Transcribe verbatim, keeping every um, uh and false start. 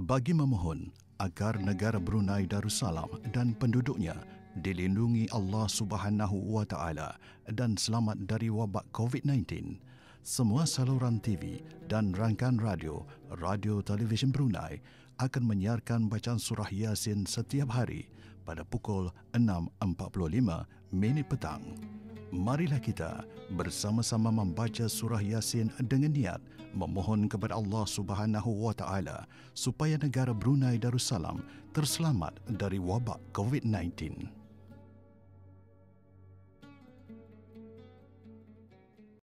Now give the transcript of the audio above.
bagi memohon agar negara Brunei Darussalam dan penduduknya dilindungi Allah Subhanahu wa taala dan selamat dari wabak covid sembilan belas. Semua saluran T V dan rangkaian radio, Radio Televisyen Brunei akan menyiarkan bacaan surah Yasin setiap hari pada pukul enam empat puluh lima minit petang. Marilah kita bersama-sama membaca surah Yasin dengan niat memohon kepada Allah Subhanahu wa taala supaya negara Brunei Darussalam terselamat dari wabak covid sembilan belas.